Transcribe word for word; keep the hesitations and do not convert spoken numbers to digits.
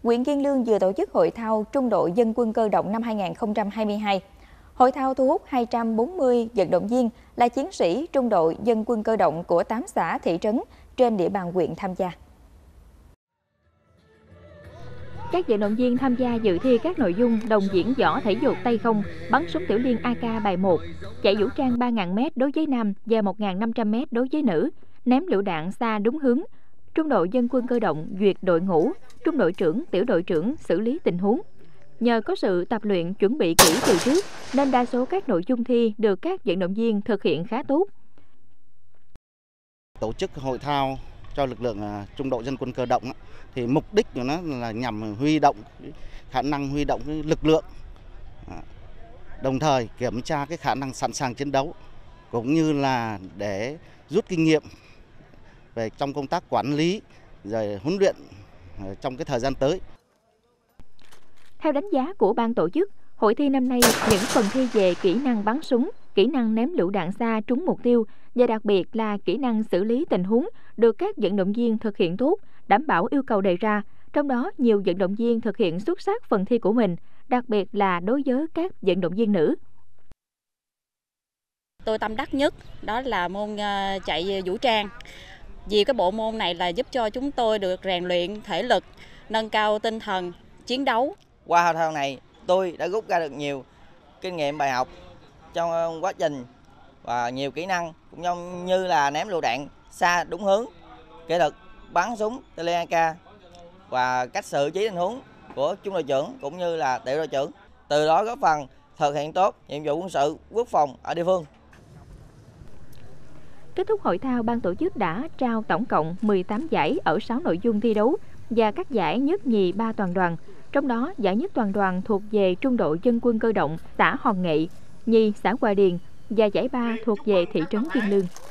huyện Kiên Lương vừa tổ chức hội thao trung đội dân quân cơ động năm hai nghìn không trăm hai mươi hai. Hội thao thu hút hai trăm bốn mươi vận động viên là chiến sĩ trung đội dân quân cơ động của tám xã thị trấn trên địa bàn huyện tham gia. Các vận động viên tham gia dự thi các nội dung đồng diễn võ thể dục tay không, bắn súng tiểu liên a ca bài một, chạy vũ trang ba nghìn mét đối với nam và một nghìn năm trăm mét đối với nữ, ném lựu đạn xa đúng hướng. Trung đội dân quân cơ động duyệt đội ngũ, trung đội trưởng, tiểu đội trưởng xử lý tình huống. Nhờ có sự tập luyện chuẩn bị kỹ từ trước, nên đa số các nội dung thi được các vận động viên thực hiện khá tốt. Tổ chức hội thao cho lực lượng trung đội dân quân cơ động thì mục đích của nó là nhằm huy động khả năng huy động lực lượng, đồng thời kiểm tra cái khả năng sẵn sàng chiến đấu, cũng như là để rút kinh nghiệm về trong công tác quản lý rồi huấn luyện trong cái thời gian tới. Theo đánh giá của ban tổ chức, hội thi năm nay những phần thi về kỹ năng bắn súng, kỹ năng ném lựu đạn xa trúng mục tiêu và đặc biệt là kỹ năng xử lý tình huống được các vận động viên thực hiện tốt, đảm bảo yêu cầu đề ra. Trong đó, nhiều vận động viên thực hiện xuất sắc phần thi của mình, đặc biệt là đối với các vận động viên nữ. Tôi tâm đắc nhất đó là môn chạy vũ trang. Vì cái bộ môn này là giúp cho chúng tôi được rèn luyện thể lực, nâng cao tinh thần chiến đấu. Qua hội thao này, tôi đã rút ra được nhiều kinh nghiệm bài học trong quá trình và nhiều kỹ năng cũng như là ném lựu đạn xa đúng hướng, kỹ thuật bắn súng tiểu liên a ca và cách xử trí tình huống của trung đội trưởng cũng như là tiểu đội trưởng. Từ đó góp phần thực hiện tốt nhiệm vụ quân sự quốc phòng ở địa phương. Kết thúc hội thao, ban tổ chức đã trao tổng cộng mười tám giải ở sáu nội dung thi đấu và các giải nhất nhì ba toàn đoàn. Trong đó, giải nhất toàn đoàn thuộc về trung đội dân quân cơ động xã Hòn Nghệ, nhì xã Hòa Điền và giải ba thuộc về thị trấn Kiên Lương.